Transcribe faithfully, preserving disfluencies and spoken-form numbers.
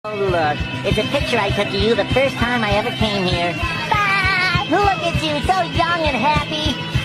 Look, it's a picture I took of you the first time I ever came here. Bye! Look at you, so young and happy.